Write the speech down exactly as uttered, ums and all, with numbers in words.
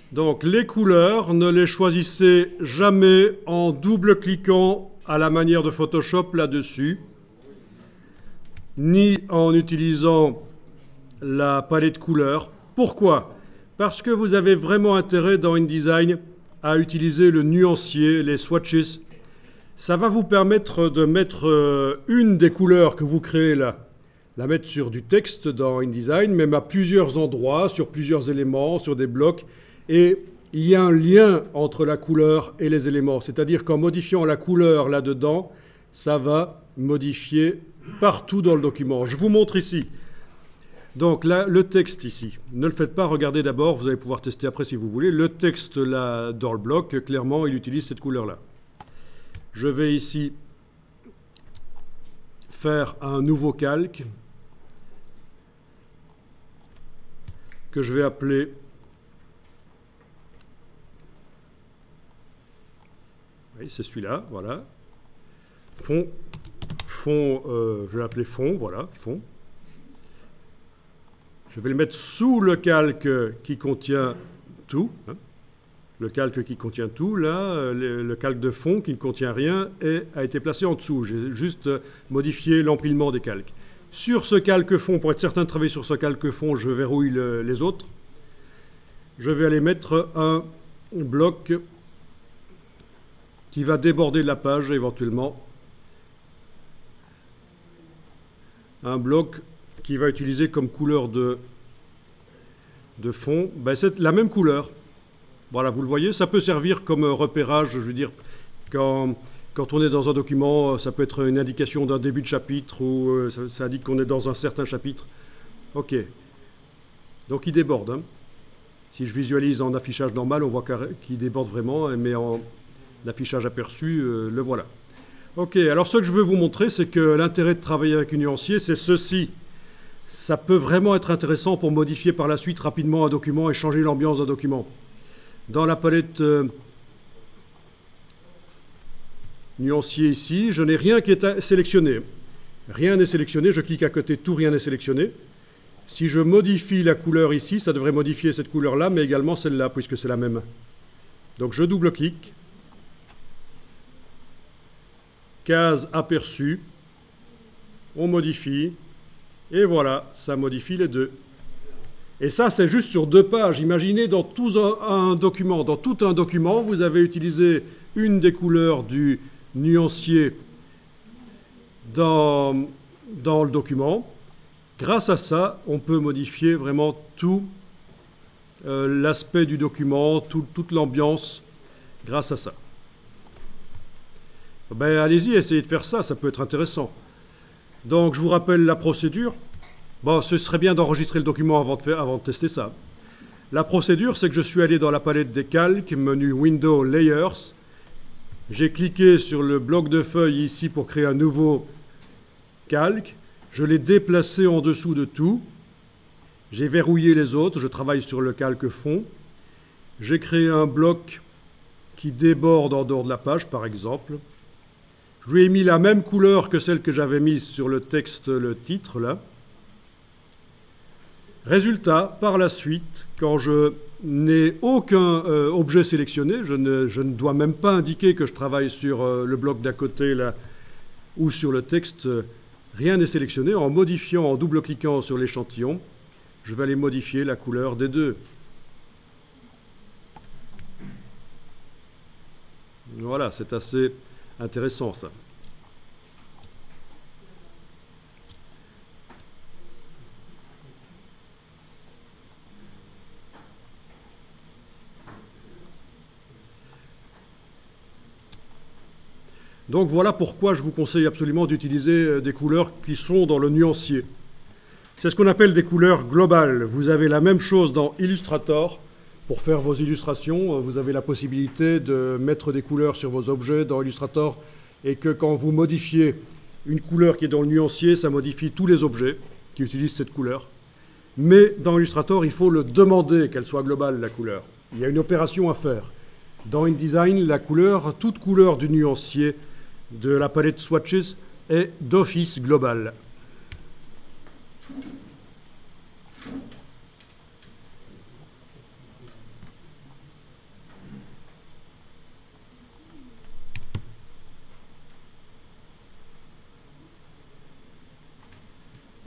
Donc les couleurs, ne les choisissez jamais en double-cliquant à la manière de Photoshop là-dessus, ni en utilisant la palette couleurs. Pourquoi? Parce que vous avez vraiment intérêt dans InDesign à utiliser le nuancier, les swatches. Ça va vous permettre de mettre une des couleurs que vous créez là, la mettre sur du texte dans InDesign, même à plusieurs endroits, sur plusieurs éléments, sur des blocs. Et il y a un lien entre la couleur et les éléments. C'est-à-dire qu'en modifiant la couleur là-dedans, ça va modifier partout dans le document. Je vous montre ici. Donc là, le texte ici. Ne le faites pas, regardez d'abord, vous allez pouvoir tester après si vous voulez. Le texte là, dans le bloc, clairement, il utilise cette couleur-là. Je vais ici faire un nouveau calque que je vais appeler oui, c'est celui-là, voilà. Fond, fond euh, je vais l'appeler fond, voilà, fond. Je vais le mettre sous le calque qui contient tout. Hein. Le calque qui contient tout, là, le, le calque de fond qui ne contient rien et a été placé en dessous. J'ai juste modifié l'empilement des calques. Sur ce calque fond, pour être certain de travailler sur ce calque fond, je verrouille le, les autres. Je vais aller mettre un bloc qui va déborder de la page éventuellement. Un bloc qui va utiliser comme couleur de, de fond, ben c'est la même couleur. Voilà, vous le voyez, ça peut servir comme repérage, je veux dire, quand, quand on est dans un document, ça peut être une indication d'un début de chapitre ou euh, ça, ça indique qu'on est dans un certain chapitre. Ok. Donc il déborde. Hein. Si je visualise en affichage normal, on voit qu'il déborde vraiment, mais en affichage aperçu, euh, le voilà. Ok, alors ce que je veux vous montrer, c'est que l'intérêt de travailler avec un nuancier, c'est ceci. Ça peut vraiment être intéressant pour modifier par la suite rapidement un document et changer l'ambiance d'un document. Dans la palette euh, nuancier ici, je n'ai rien qui est sélectionné. Rien n'est sélectionné, je clique à côté de tout, rien n'est sélectionné. Si je modifie la couleur ici, ça devrait modifier cette couleur-là, mais également celle-là, puisque c'est la même. Donc je double-clique. Case aperçue. On modifie. Et voilà, ça modifie les deux. Et ça, c'est juste sur deux pages. Imaginez dans tout un, un document. Dans tout un document, vous avez utilisé une des couleurs du nuancier dans, dans le document. Grâce à ça, on peut modifier vraiment tout euh, l'aspect du document, tout, toute l'ambiance, grâce à ça. Ben, allez-y, essayez de faire ça, ça peut être intéressant. Donc, je vous rappelle la procédure. Bon, ce serait bien d'enregistrer le document avant de, faire, avant de tester ça. La procédure, c'est que je suis allé dans la palette des calques, menu Window Layers. J'ai cliqué sur le bloc de feuilles ici pour créer un nouveau calque. Je l'ai déplacé en dessous de tout. J'ai verrouillé les autres. Je travaille sur le calque fond. J'ai créé un bloc qui déborde en dehors de la page, par exemple. Je lui ai mis la même couleur que celle que j'avais mise sur le texte, le titre, là. Résultat, par la suite, quand je n'ai aucun euh, objet sélectionné, je ne, je ne dois même pas indiquer que je travaille sur euh, le bloc d'à côté, là, ou sur le texte, euh, rien n'est sélectionné. En modifiant, en double-cliquant sur l'échantillon, je vais aller modifier la couleur des deux. Voilà, c'est assez intéressant, ça. Donc voilà pourquoi je vous conseille absolument d'utiliser des couleurs qui sont dans le nuancier. C'est ce qu'on appelle des couleurs globales. Vous avez la même chose dans Illustrator. Pour faire vos illustrations, vous avez la possibilité de mettre des couleurs sur vos objets dans Illustrator et que quand vous modifiez une couleur qui est dans le nuancier, ça modifie tous les objets qui utilisent cette couleur. Mais dans Illustrator, il faut le demander qu'elle soit globale, la couleur. Il y a une opération à faire. Dans InDesign, la couleur, toute couleur du nuancier de la palette Swatches est d'office globale.